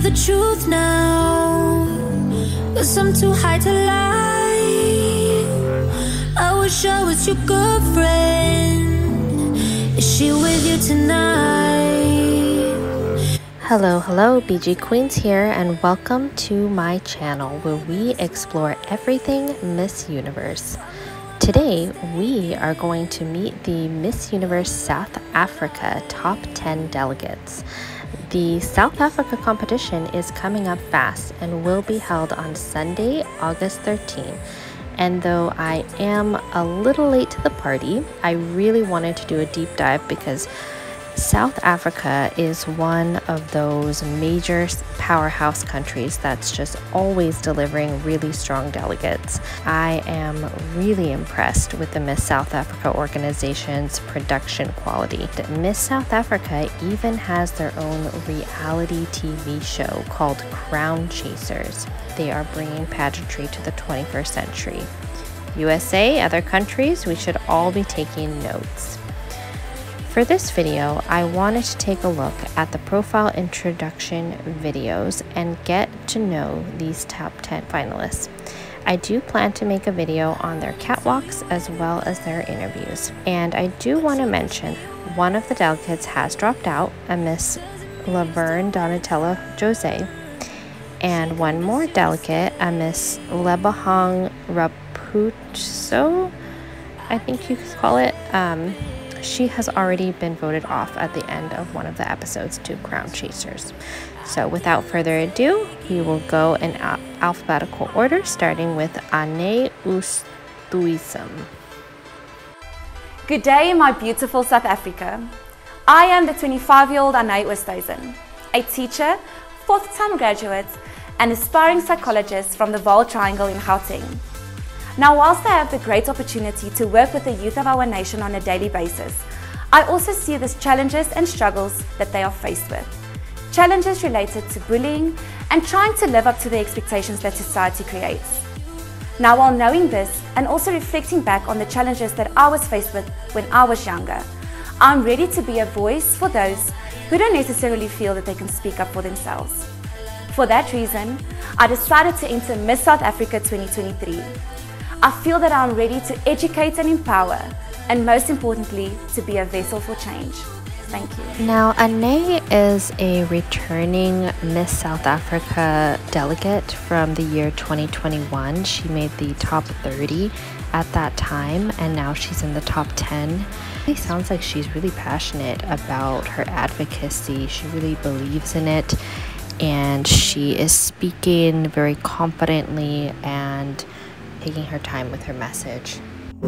the truth now, 'cause I'm too high to lie. I wish I was your girlfriend. Is she with you tonight? Hello, BG Queens here, and welcome to my channel where we explore everything Miss Universe. Today, we are going to meet the Miss Universe South Africa top 10 delegates. The South Africa competition is coming up fast and will be held on Sunday, August 13th. And though I am a little late to the party, I really wanted to do a deep dive because South Africa is one of those major powerhouse countries that's just always delivering really strong delegates. I am really impressed with the Miss South Africa organization's production quality. Miss South Africa even has their own reality TV show called Crown Chasers. They are bringing pageantry to the 21st century. USA, other countries, we should all be taking notes. For this video, I wanted to take a look at the profile introduction videos and get to know these top 10 finalists. I do plan to make a video on their catwalks as well as their interviews. And I do want to mention one of the delegates has dropped out, a Miss Laverne Donatella Jose, and one more delegate, a Miss Lebahang Raputso, I think you could call it. She has already been voted off at the end of one of the episodes to Crown Chasers. So without further ado, we will go in alphabetical order, starting with Ane Oosthuizen. Good day, my beautiful South Africa. I am the 25-year-old Ane Oosthuizen, a teacher, fourth-time graduate, and aspiring psychologist from the Vaal Triangle in Gauteng. Now, whilst I have the great opportunity to work with the youth of our nation on a daily basis, I also see these challenges and struggles that they are faced with. Challenges related to bullying and trying to live up to the expectations that society creates. Now, while knowing this and also reflecting back on the challenges that I was faced with when I was younger, I'm ready to be a voice for those who don't necessarily feel that they can speak up for themselves. For that reason, I decided to enter Miss South Africa 2023. I feel that I'm ready to educate and empower, and most importantly, to be a vessel for change. Thank you. Now, Ane is a returning Miss South Africa delegate from the year 2021. She made the top 30 at that time, and now she's in the top 10. It sounds like she's really passionate about her advocacy. She really believes in it, and she is speaking very confidently and taking her time with her message.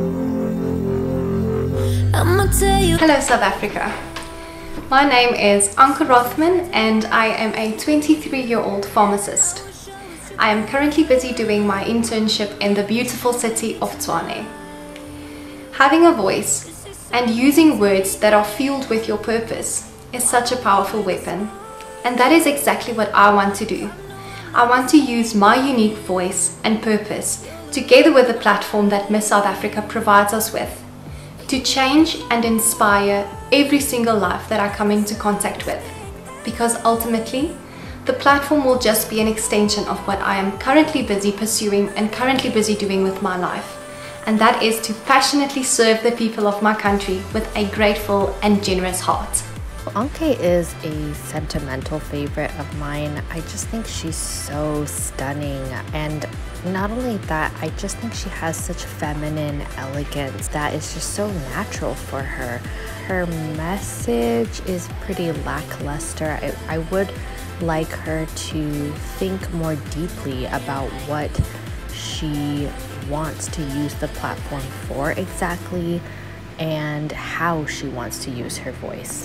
Hello South Africa. My name is Anke Rothman and I am a 23-year-old pharmacist. I am currently busy doing my internship in the beautiful city of Tshwane. Having a voice and using words that are fueled with your purpose is such a powerful weapon, and that is exactly what I want to do. I want to use my unique voice and purpose together with the platform that Miss South Africa provides us with, to change and inspire every single life that I come into contact with. Because ultimately, the platform will just be an extension of what I am currently busy pursuing and currently busy doing with my life. And that is to passionately serve the people of my country with a grateful and generous heart. Anke is a sentimental favorite of mine. I just think she's so stunning, and not only that, I just think she has such feminine elegance that is just so natural for her. Her message is pretty lackluster. I would like her to think more deeply about what she wants to use the platform for exactly and how she wants to use her voice.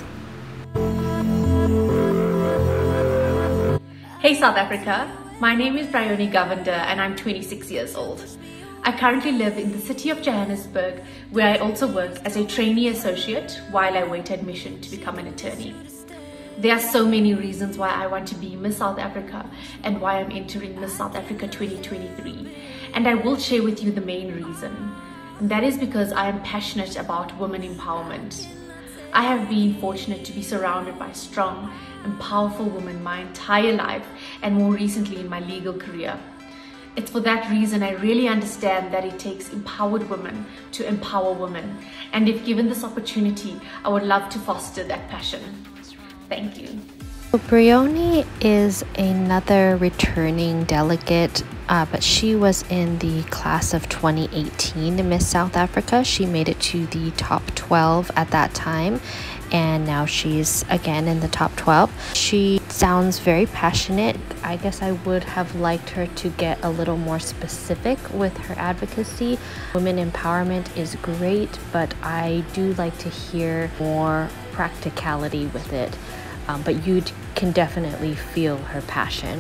Hey South Africa, my name is Bryony Govender and I'm 26 years old. I currently live in the city of Johannesburg, where I also work as a trainee associate while I wait admission to become an attorney. There are so many reasons why I want to be Miss South Africa and why I'm entering Miss South Africa 2023, and I will share with you the main reason, and that is because I am passionate about women empowerment. I have been fortunate to be surrounded by strong and powerful women my entire life, and more recently in my legal career. It's for that reason I really understand that it takes empowered women to empower women, and if given this opportunity, I would love to foster that passion. Thank you. Bryony is another returning delegate, but she was in the class of 2018 Miss South Africa. She made it to the top 12 at that time, and now she's again in the top 12. She sounds very passionate. I guess I would have liked her to get a little more specific with her advocacy. Women empowerment is great, but I do like to hear more practicality with it. But you can definitely feel her passion.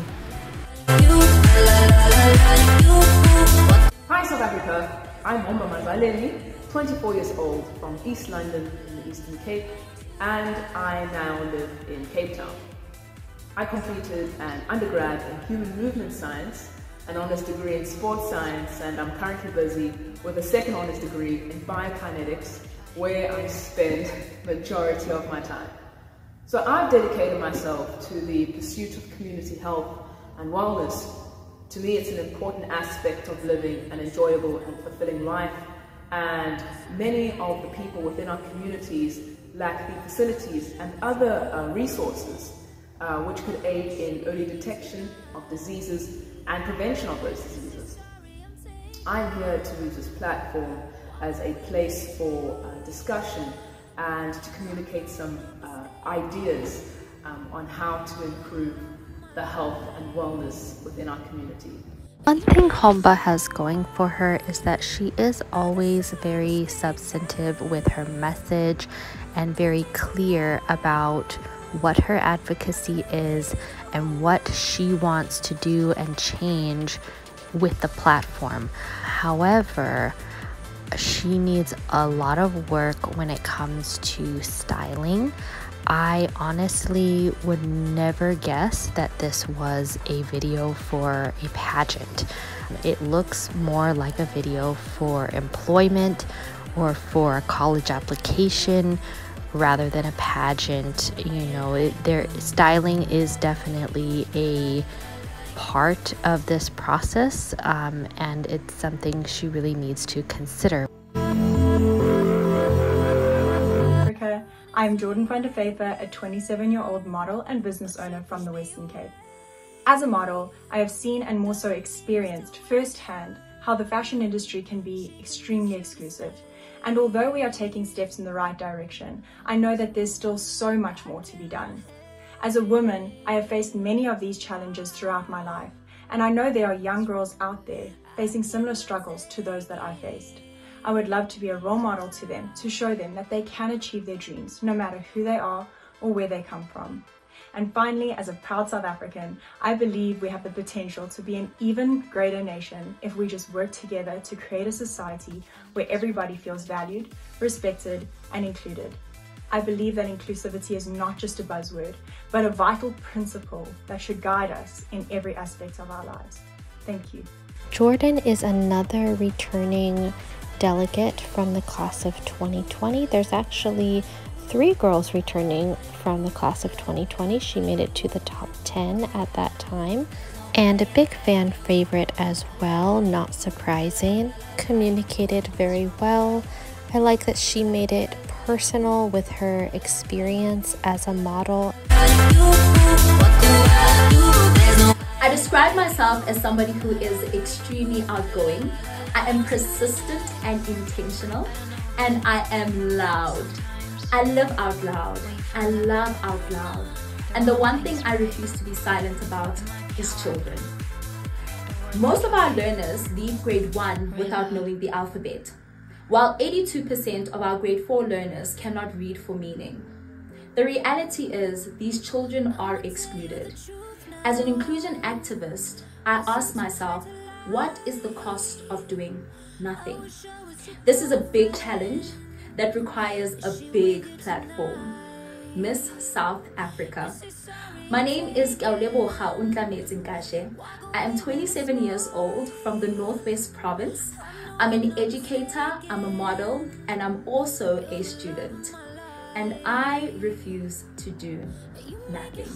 Hi South Africa, I'm Omba Mazaleni, 24 years old from East London in the Eastern Cape, and I now live in Cape Town. I completed an undergrad in Human Movement Science, an honours degree in Sports Science, and I'm currently busy with a second honours degree in Biokinetics, where I spend the majority of my time. So I've dedicated myself to the pursuit of community health and wellness. To me, it's an important aspect of living an enjoyable and fulfilling life, and many of the people within our communities lack the facilities and other resources which could aid in early detection of diseases and prevention of those diseases. I'm here to use this platform as a place for discussion and to communicate some ideas on how to improve the health and wellness within our community. One thing Homba has going for her is that she is always very substantive with her message and very clear about what her advocacy is and what she wants to do and change with the platform. However, she needs a lot of work when it comes to styling. I honestly would never guess that this was a video for a pageant. It looks more like a video for employment or for a college application rather than a pageant. You know, their styling is definitely a part of this process, and it's something she really needs to consider. I'm Jordan van der Vever, a 27-year-old model and business owner from the Western Cape. As a model, I have seen and more so experienced firsthand how the fashion industry can be extremely exclusive. And although we are taking steps in the right direction, I know that there's still so much more to be done. As a woman, I have faced many of these challenges throughout my life, and I know there are young girls out there facing similar struggles to those that I faced. I would love to be a role model to them, to show them that they can achieve their dreams, no matter who they are or where they come from. And finally, as a proud South African, I believe we have the potential to be an even greater nation if we just work together to create a society where everybody feels valued, respected, and included. I believe that inclusivity is not just a buzzword, but a vital principle that should guide us in every aspect of our lives. Thank you. Jordan is another returning delegate from the class of 2020. There's actually 3 girls returning from the class of 2020. She made it to the top 10 at that time. And a big fan favorite as well, not surprising. Communicated very well. I like that she made it personal with her experience as a model. I describe myself as somebody who is extremely outgoing. I am persistent and intentional, and I am loud. I live out loud. I love out loud. And the one thing I refuse to be silent about is children. Most of our learners leave grade 1 without knowing the alphabet, while 82% of our grade 4 learners cannot read for meaning. The reality is these children are excluded. As an inclusion activist, I ask myself, what is the cost of doing nothing? This is a big challenge that requires a big platform. Miss South Africa. My name is Kauleboga Untlametse Nkashe. I am 27 years old from the Northwest Province. I'm an educator, I'm a model, and I'm also a student. and I refuse to do nothing.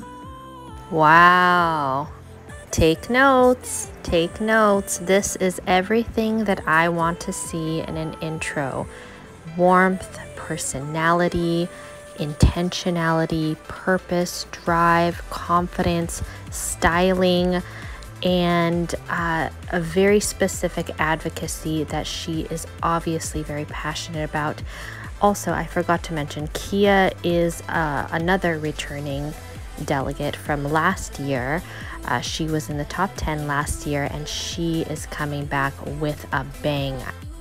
Wow. Take notes. Take notes. This is everything that I want to see in an intro. Warmth, personality, intentionality, purpose, drive, confidence, styling, and a very specific advocacy that she is obviously very passionate about. Also, I forgot to mention, Kia is another returning delegate from last year. She was in the top 10 last year, and she is coming back with a bang.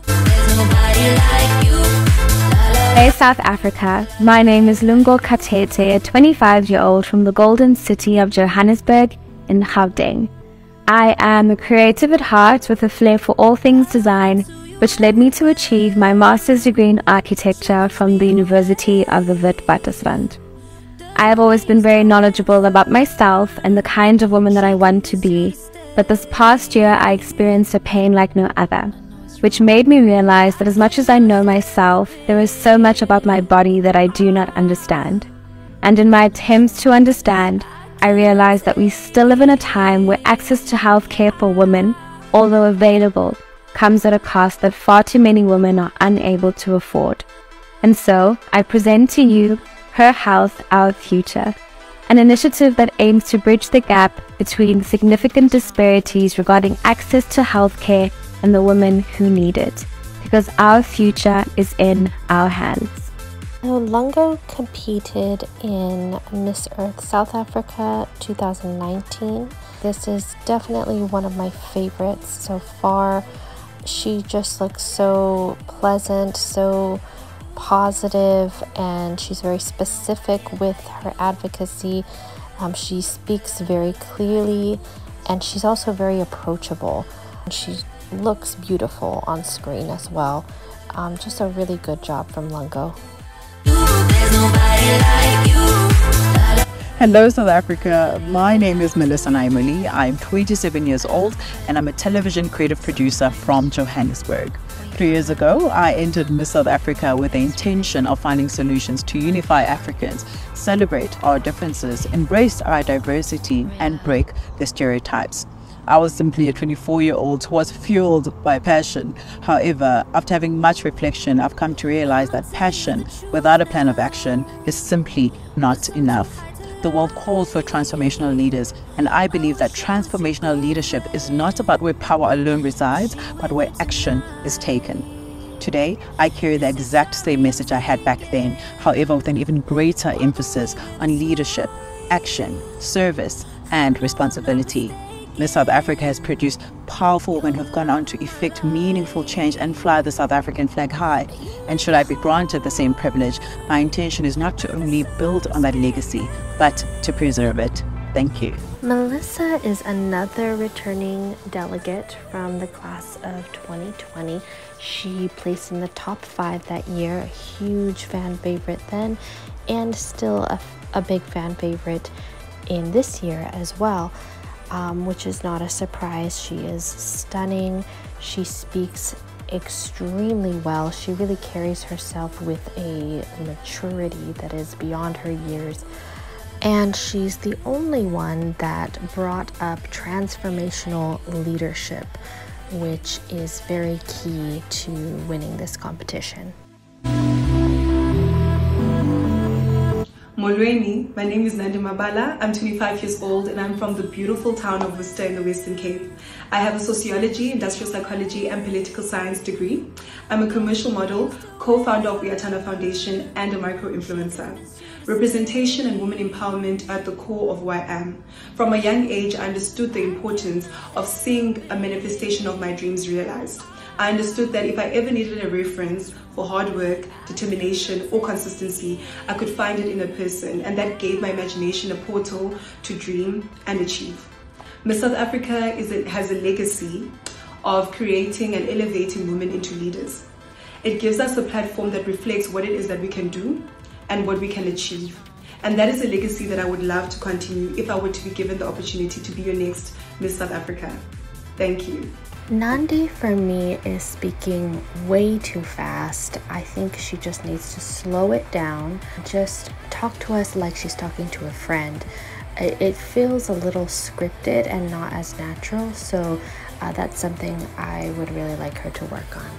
Hey South Africa, my name is Lungo Katete, a 25-year-old from the golden city of Johannesburg in Gauteng. I am a creative at heart with a flair for all things design, which led me to achieve my master's degree in architecture from the University of the Witwatersrand. I have always been very knowledgeable about myself and the kind of woman that I want to be, but this past year I experienced a pain like no other, which made me realize that as much as I know myself, there is so much about my body that I do not understand. And in my attempts to understand, I realized that we still live in a time where access to healthcare for women, although available, comes at a cost that far too many women are unable to afford. And so, I present to you Her Health, Our Future, an initiative that aims to bridge the gap between significant disparities regarding access to healthcare and the women who need it, because our future is in our hands. So Lungo competed in Miss Earth South Africa 2019. This is definitely one of my favorites so far. She just looks so pleasant, so positive, and she's very specific with her advocacy. She speaks very clearly, and she's also very approachable. She looks beautiful on screen as well. Just a really good job from Lungo. Hello South Africa, my name is Melissa Naimuli. I'm 27 years old and I'm a television creative producer from Johannesburg. 3 years ago, I entered Miss South Africa with the intention of finding solutions to unify Africans, celebrate our differences, embrace our diversity, and break the stereotypes. I was simply a 24-year-old who was fueled by passion. However, after having much reflection, I've come to realize that passion without a plan of action is simply not enough. The world calls for transformational leaders, and I believe that transformational leadership is not about where power alone resides, but where action is taken. Today, I carry the exact same message I had back then, however with an even greater emphasis on leadership, action, service, and responsibility. Miss South Africa has produced powerful women who have gone on to effect meaningful change and fly the South African flag high. And should I be granted the same privilege, my intention is not to only build on that legacy, but to preserve it. Thank you. Melissa is another returning delegate from the class of 2020. She placed in the top 5 that year, a huge fan favorite then, and still a big fan favorite in this year as well. Which is not a surprise. She is stunning. She speaks extremely well. She really carries herself with a maturity that is beyond her years. And she's the only one that brought up transformational leadership, which is very key to winning this competition. Molweni, my name is Nandi Mabala. I'm 25 years old and I'm from the beautiful town of Worcester in the Western Cape. I have a sociology, industrial psychology and political science degree. I'm a commercial model, co-founder of Uyatana Foundation and a micro-influencer. Representation and women empowerment are at the core of who I am. From a young age, I understood the importance of seeing a manifestation of my dreams realized. I understood that if I ever needed a reference for hard work, determination, or consistency, I could find it in a person, and that gave my imagination a portal to dream and achieve. Miss South Africa has a legacy of creating and elevating women into leaders. It gives us a platform that reflects what it is that we can do and what we can achieve. And that is a legacy that I would love to continue if I were to be given the opportunity to be your next Miss South Africa. Thank you. Nandi for me is speaking way too fast. I think she just needs to slow it down. Just talk to us like she's talking to a friend. It feels a little scripted and not as natural, so that's something I would really like her to work on.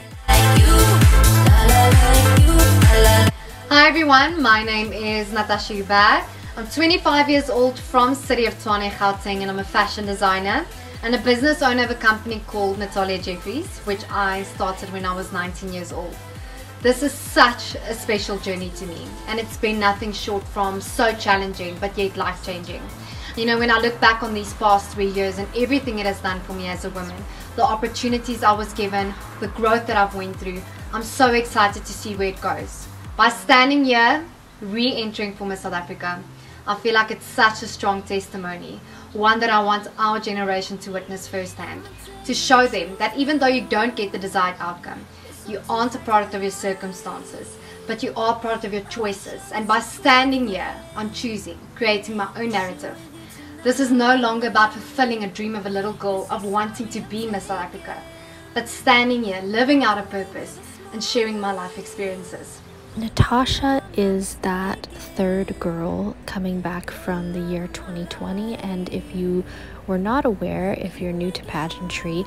Hi everyone, my name is Natasha Ubag. I'm 25 years old from City of Tshwane, Gauteng, and I'm a fashion designer and a business owner of a company called Natalia Jeffries, which I started when I was 19 years old. This is such a special journey to me, and it's been nothing short from so challenging but yet life-changing. You know, when I look back on these past 3 years and everything it has done for me as a woman, the opportunities I was given, the growth that I've went through, I'm so excited to see where it goes. By standing here, re-entering for Miss South Africa, I feel like it's such a strong testimony, one that I want our generation to witness firsthand, to show them that even though you don't get the desired outcome, you aren't a product of your circumstances, but you are a product of your choices. And by standing here, I'm choosing, creating my own narrative. This is no longer about fulfilling a dream of a little girl of wanting to be Miss South Africa, but standing here, living out a purpose, and sharing my life experiences. Natasha is that third girl coming back from the year 2020, and if you were not aware, if you're new to pageantry,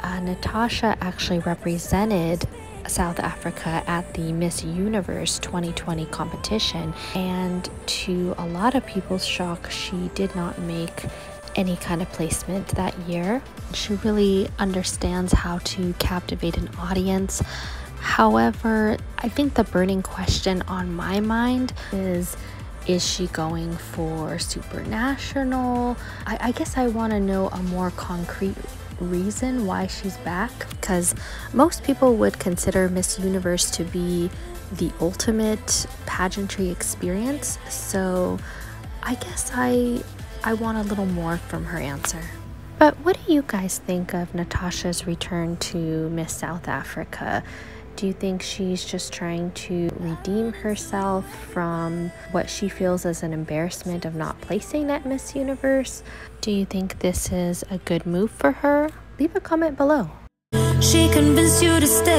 Natasha actually represented South Africa at the Miss Universe 2020 competition, and to a lot of people's shock, she did not make any kind of placement that year. She really understands how to captivate an audience. However, I think the burning question on my mind is she going for Super National? I guess I want to know a more concrete reason why she's back, because most people would consider Miss Universe to be the ultimate pageantry experience. So I guess I want a little more from her answer. But what do you guys think of Natasha's return to Miss South Africa? Do you think she's just trying to redeem herself from what she feels as an embarrassment of not placing at Miss Universe? Do you think this is a good move for her? Leave a comment below. She convinced you to stay.